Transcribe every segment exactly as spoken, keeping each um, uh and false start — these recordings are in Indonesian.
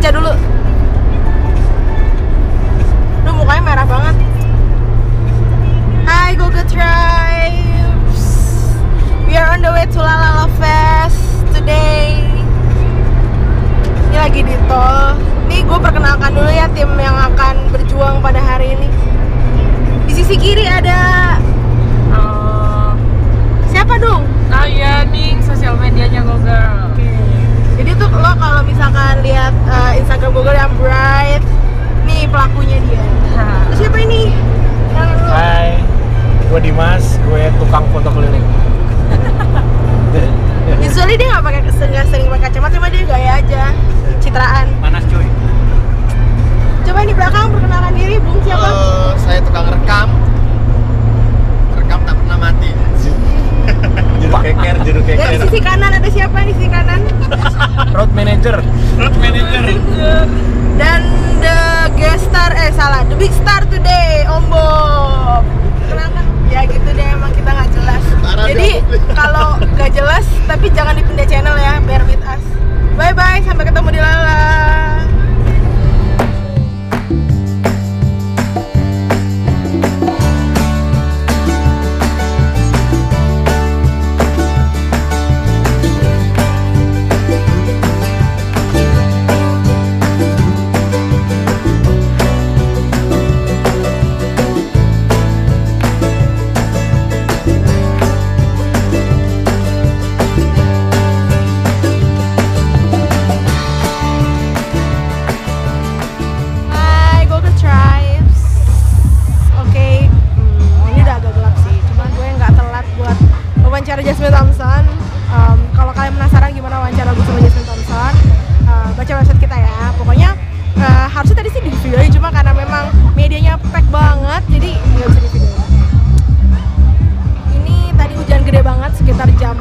baca dulu. Duh, mukanya merah banget. Hai Google Tribes, we are on the way to Lalala Fest today. Ini lagi di tol. Nih gue perkenalkan dulu ya tim yang akan berjuang pada hari ini. Di sisi kiri ada Oh, siapa dong? oh iya nih sosial medianya Google. Oke. Jadi tuh lo kalau misalkan lihat uh, Instagram Google yang Bright, nih pelakunya dia. Terus siapa ini? Kenalan dulu. Hai, gue Dimas, gue tukang foto keliling. Usually dia nggak pakai nggak sering pakai kacamata, cuma dia gaya aja, citraan. Panas cuy. Coba ini belakang perkenalan diri, Bung siapa? Halo, saya tukang rekam. Rekam tak pernah mati. Juru keker, juru Ya, di keker. sisi kanan ada siapa di sisi kanan? Road manager. Road manager. Dan the guest star, eh salah, the big star today, Om Bob. Kenapa? Ya gitu deh, emang kita nggak jelas. Parah Jadi dong. kalau nggak jelas, tapi jangan dipindah channel ya, bear with us. Bye bye, sampai ketemu di Lala. Hai Google Tribes. Oke, hmm, ini udah agak gelap sih. Cuma gue nggak telat buat wawancara Jasmine Thompson. Um, kalau kalian penasaran gimana wawancara gue sama Jasmine Thompson, uh, baca website kita ya. Pokoknya uh, harusnya tadi sih di videoin, cuma karena memang medianya pack banget, jadi nggak bisa di video. Ini tadi hujan gede banget, sekitar jam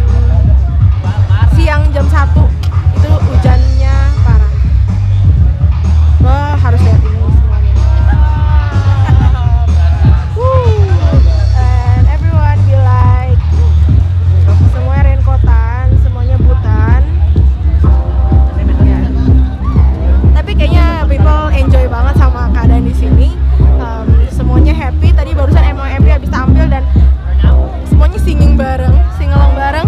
siang jam satu itu hujannya parah. Lo harus lihat ini semuanya. Woo. And everyone be like, semuanya raincoatan, semuanya butan. Ya. Tapi kayaknya people enjoy banget sama keadaan di sini. Um, semuanya happy. Tadi barusan emang happy habis tampil dan semuanya singing bareng, singalong bareng.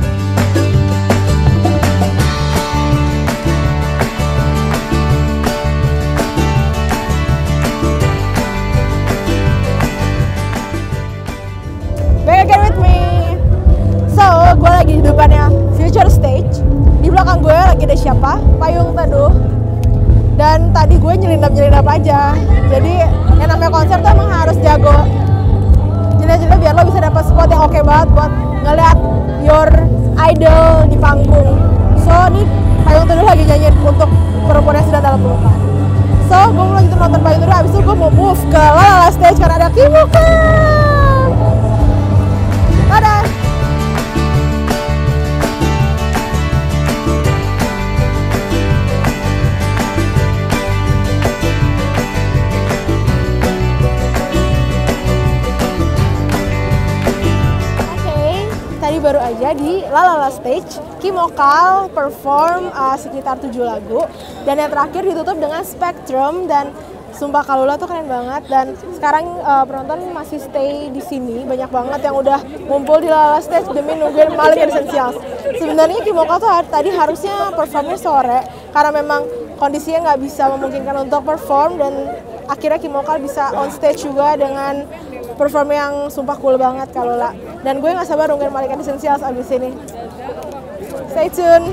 Back again with me. So, gue lagi di depannya Future Stage. Di belakang gue lagi ada siapa? Payung Teduh. Dan tadi gue nyelinap-nyelinap aja. Jadi, yang namanya konser tuh emang harus jago nyelinap-nyelinap biar lo bisa dapat spot yang oke banget buat ngeliat your idol di panggung. So, nih Payung Teduh lagi nyanyi untuk perempuan yang sedang dalam pelukan. So, gue mau lanjutin nonton Payung Teduh, abis itu gue mau move ke Lalala Stage karena ada Kimuka. Dadah! Oke, tadi baru aja di Lalala Stage, Kimokal perform uh, sekitar tujuh lagu. Dan yang terakhir ditutup dengan Spectrum dan sumpah Kalula tuh keren banget. Dan sekarang uh, penonton masih stay di sini, banyak banget yang udah ngumpul di Lalala Stage demi nungguin Malik Essentials. Sebenarnya Kimokal tuh tadi harusnya performnya sore karena memang kondisinya nggak bisa memungkinkan untuk perform, dan akhirnya Kimokal bisa on stage juga dengan perform yang sumpah cool banget Kalula. Dan gue nggak sabar nungguin Malik Essentials abis ini. Stay tune.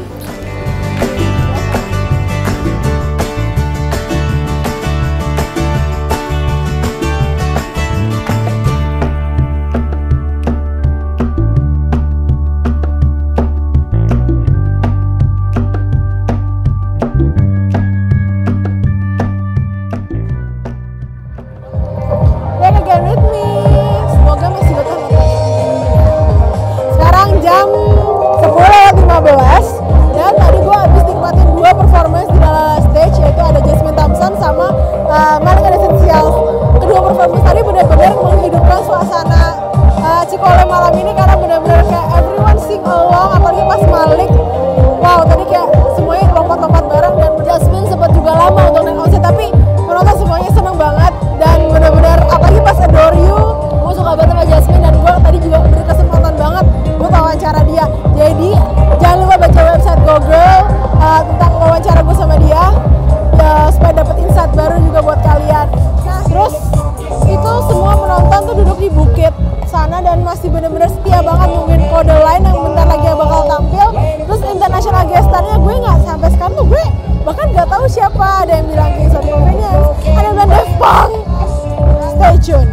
Back again with me. Semoga masih betah nonton. Sekarang jam sepuluh lewat lima belas dan masih bener-bener setia banget nungguin Kode Line yang bentar lagi bakal tampil. Terus international guest star-nya gue nggak sampai sekarang tuh gue bahkan nggak tahu siapa. Ada yang bilang Kings of Convenience, ada yang bilang Daft Punk. Stay tune.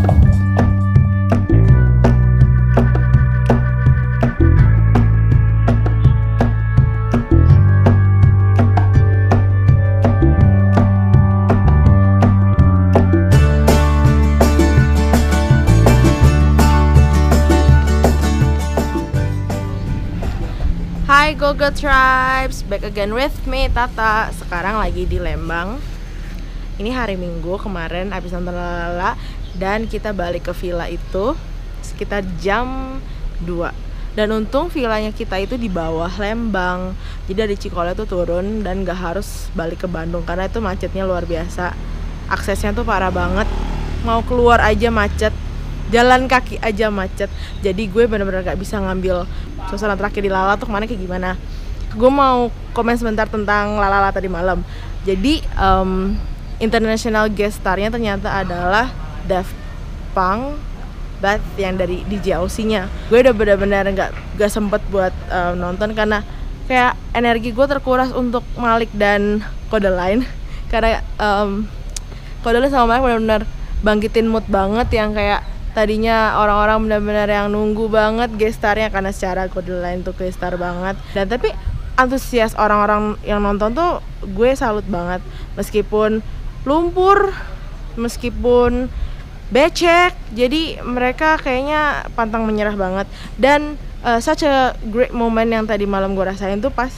Hai Gogo Tribes, back again with me Tata. Sekarang lagi di Lembang. Ini hari Minggu, kemarin abis nonton Lalala. Dan kita balik ke villa itu sekitar jam dua. Dan untung villanya kita itu di bawah Lembang. Jadi dari Cikole tuh turun dan gak harus balik ke Bandung karena itu macetnya luar biasa. Aksesnya tuh parah banget. Mau keluar aja macet, jalan kaki aja macet. Jadi gue bener-bener gak bisa ngambil suasana terakhir di Lala tuh kemana kayak gimana. Gue mau komen sebentar tentang Lalala tadi malam. Jadi um, international guest star-nya ternyata adalah Daft Punk, but yang dari D J Aussie-nya. Gue udah bener-bener gak, gak sempet buat um, nonton karena kayak energi gue terkuras untuk Malik dan Kode Line. Karena um, Kode Line sama Malik bener-bener bangkitin mood banget yang kayak tadinya orang-orang benar-benar yang nunggu banget gestarnya karena secara Kode Line tuh gestar banget. Dan tapi antusias orang-orang yang nonton tuh gue salut banget. Meskipun lumpur, meskipun becek, jadi mereka kayaknya pantang menyerah banget. Dan uh, such a great moment yang tadi malam gue rasain tuh pas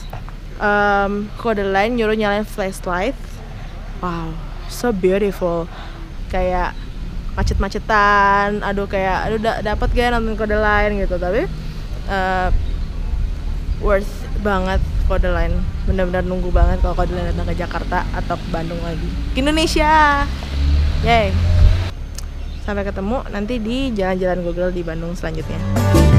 um, Kode Line nyuruh nyalain flashlight. Wow, so beautiful. Kayak macet-macetan, aduh kayak aduh da dapat gak nonton Kode Line gitu. Tapi uh, worth banget Kode Line, benar-benar nunggu banget kalau Kode Line datang ke Jakarta atau ke Bandung lagi, ke Indonesia. Yay, sampai ketemu nanti di jalan-jalan Google di Bandung selanjutnya.